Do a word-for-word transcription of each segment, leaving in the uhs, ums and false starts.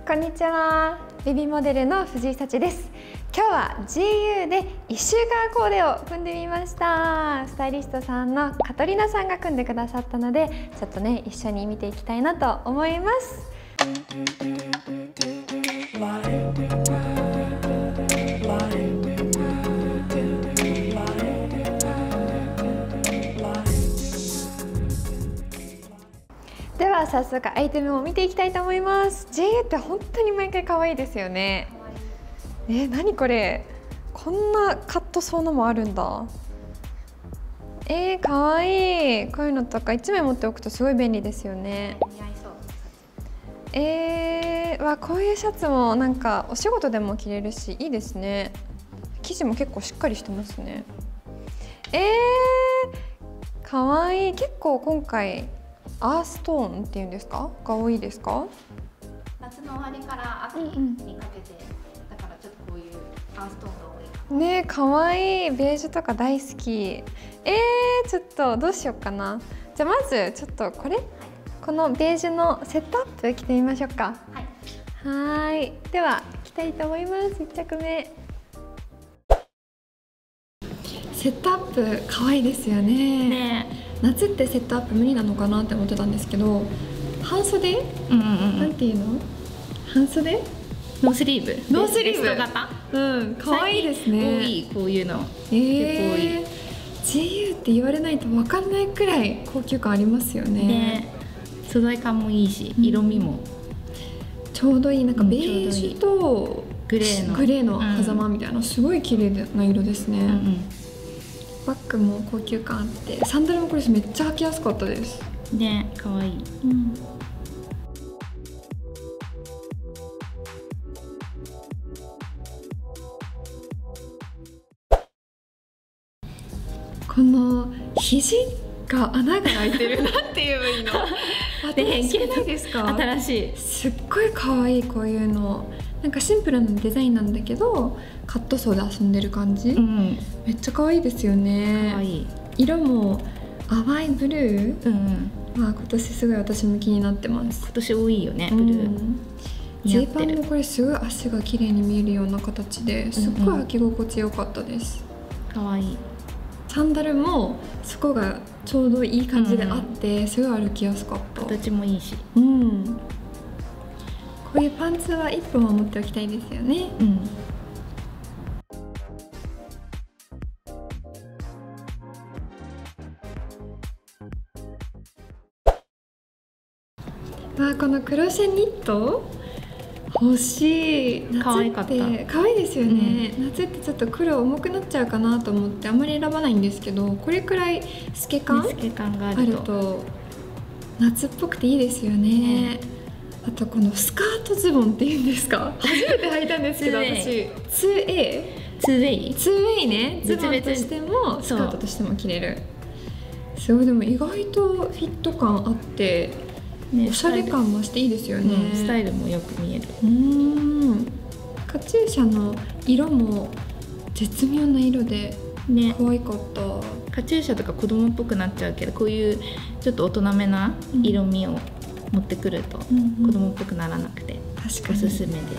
こんにちは。ベビーモデルの藤井幸です。今日は ジーユー でいっしゅうかんコーデを組んでみました。スタイリストさんのカトリナさんが組んでくださったので、ちょっとね一緒に見ていきたいなと思います。では早速アイテムを見ていきたいと思います。 ジーユー って本当に毎回可愛いですよね。えー、何これ、こんなカットソーのもあるんだ。えー、可愛い。こういうのとかいちまい持っておくとすごい便利ですよね。えー、わこういうシャツもなんかお仕事でも着れるしいいですね。生地も結構しっかりしてますね。えー、可愛い。結構今回アーストーンっていうんですかが多いですか？ 夏の終わりから秋にかけて、うん、だからちょっとこういうアーストーンが多い。 ねえ、可愛い。ベージュとか大好き。えー、ちょっとどうしようかな。じゃあまずちょっとこれ、はい、このベージュのセットアップ着てみましょうか。はい。はーい。では着たいと思います。いっちゃくめ。セットアップ可愛いですよね。ね。夏ってセットアップ無理なのかなって思ってたんですけど、半袖、うんうんうん、なんていうの、半袖ノースリーブ、 ノースリーブ型、 うん、可愛いですね。 多い、こういうの、 えー、ジーユー って言われないと分かんないくらい高級感ありますよね。ね、 素材感もいいし、色味も、うん、 ちょうどいい。なんかベージュとグレーのグレーの狭間みたいな、うん、すごい綺麗な色ですね。うんうん、バッグも高級感あって、サンダルもこれめっちゃ履きやすかったですね。可愛い。うん、 この肘が穴が開いてるなんて言えばいいの新しくないですか？ 新しい。 すっごい可愛い。こういうのなんかシンプルなデザインなんだけどカットソーで遊んでる感じ、うん、めっちゃ可愛いですよね。可愛い。色も淡いブルー、うんうん、まあ今年すごい私も気になってます。 今年多いよね、ブルー。うん、 ジーパンもこれすごい足が綺麗に見えるような形ですっごい履き心地良かったです。 可愛い。 サンダルもそこがちょうどいい感じであって、うん、すごい歩きやすかった。 形もいいし、 うん、こういうパンツはいっぽんは持っておきたいですよね。うん、まあこのクロシェニット欲しい。夏って可愛いですよね。うん、夏ってちょっと黒重くなっちゃうかなと思ってあんまり選ばないんですけど、これくらい透け感、 透け感があると夏っぽくていいですよね。うん、あとこのスカートズボンっていうんですか、初めて履いたんですけど私 ツーエーツーウェイツーウェイね。ズボンとしてもスカートとしても着れる。すごい。でも意外とフィット感あってね、おしゃれ感増していいですよね。 うん、スタイルもよく見える。 うーん、カチューシャの色も絶妙な色で可愛かった。ね、 カチューシャとか子供っぽくなっちゃうけど、こういうちょっと大人めな色味を持ってくると子供っぽくならなくておすすめです。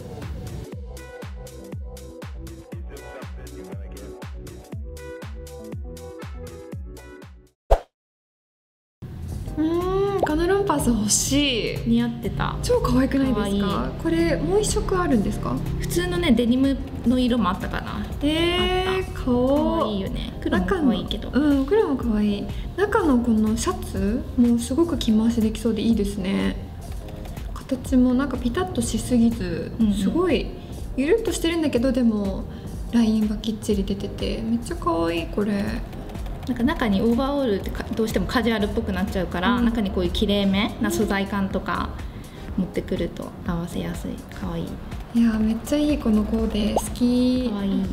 このロンパース欲しい。 似合ってた。 超可愛くないですか？これもう一色あるんですか？ 普通のねデニムの色もあったかな。 えー、可愛いよね。黒も可愛いけど。 うん、黒も可愛い。中のこのシャツもすごく着回しできそうでいいですね。形もなんかピタッとしすぎず、うんうん、すごいゆるっとしてるんだけど、でもラインがきっちり出ててめっちゃ可愛い。これなんか中にオーバーオールってどうしてもカジュアルっぽくなっちゃうから、うん、中にこういうきれいめな素材感とか持ってくると合わせやすい。かわいい。 いやめっちゃいい。このコーデ好き。 かわいい。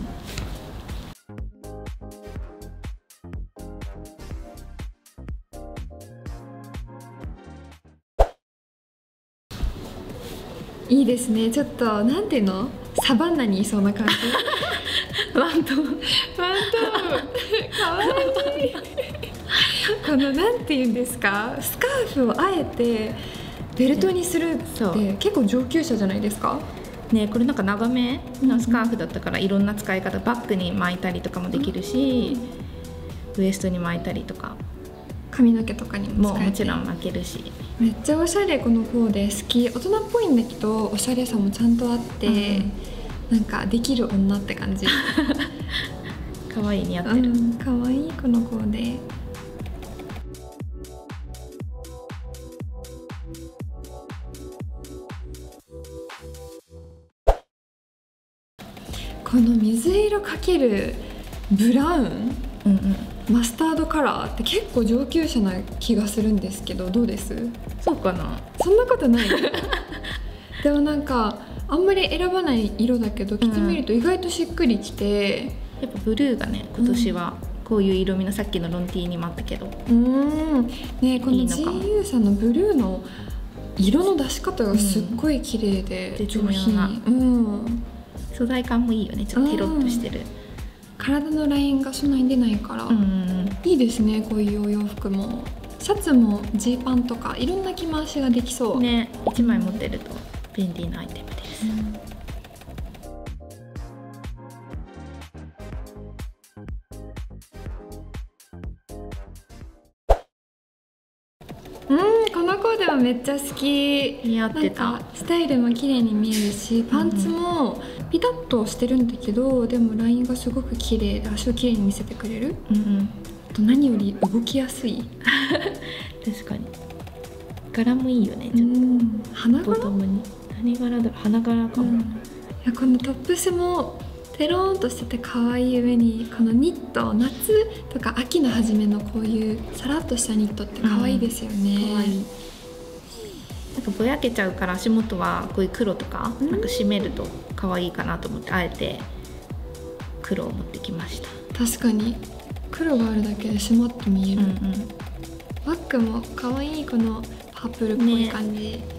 いいですね。ちょっとなんていうの、サバンナにいそうな感じワントーン、ワントーンかわいいこのなんていうんですか、スカーフをあえてベルトにするっそうて結構上級者じゃないですか？ ね、これなんか長めのスカーフだったからいろんな使い方、バッグに巻いたりとかもできるし、ウエストに巻いたりとか髪の毛とかにもも使えてもちろん巻けるし、 めっちゃおしゃれ。このコーデ好き。大人っぽいんだけどおしゃれさもちゃんとあって、うん、なんかできる女って感じ。 可愛い似合ってる、 うん、可愛いこのコーデ。この水色かけるブラウン、 うんうんマスタードカラーって結構上級者な気がするんですけど、どうです？ そうかな。 そんなことない。でもなんかあんまり選ばない色だけど着てみると意外としっくりきて、 やっぱブルーがね今年はこういう色味の、さっきのロンティーにもあったけど、 うんね、このいいのジかもーユー さんのブルーの色の出し方がすっごい綺麗で上絶妙な品、うん、 素材感もいいよね。ちょっとテロッとしてる、 体のラインがそんなに出ないから、 うん、 いいですね。こういうお洋服もシャツもジーパンとかいろんな着回しができそうね。いちまい持ってると便利なアイテムです、 うん、うん、このコーデはめっちゃ好き。 似合ってた。 なんかスタイルも綺麗に見えるし、パンツもピタッとしてるんだけど、でもラインがすごく綺麗で足を綺麗に見せてくれる、 うんうん、 あと何より動きやすい。 確かに柄もいいよね。ちょっと、 うん、花柄、 ボトムに何柄だろう、花柄かも、うん、いやこのトップスもテローンとしてて可愛い上にこのニット、夏とか秋の初めのこういうさらっとしたニットって可愛いですよね、 うん、可愛い。なんかぼやけちゃうから足元はこういう黒とか、うん、なんか締めると可愛いかなと思ってあえて黒を持ってきました。 確かに黒があるだけで締まって見える、 うんうん、 バッグも可愛いこのパープルっぽい感じ、ね、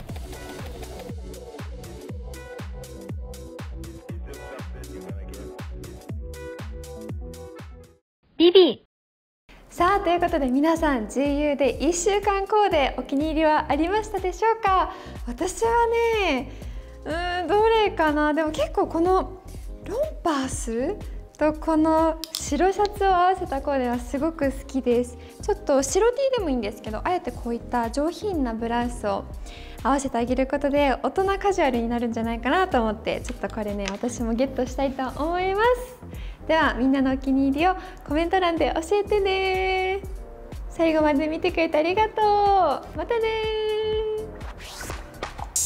ビビ。 さあということで皆さん ジーユー でいっしゅうかんコーデお気に入りはありましたでしょうか？私はね、うーんどれかな。でも結構このロンパースとこの白シャツを合わせたコーデはすごく好きです。ちょっと白 T でもいいんですけど、あえてこういった上品なブラウスを合わせてあげることで大人カジュアルになるんじゃないかなと思って、ちょっとこれね私もゲットしたいと思います。ではみんなのお気に入りをコメント欄で教えてね。最後まで見てくれてありがとう。またね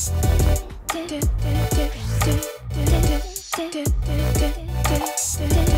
ー。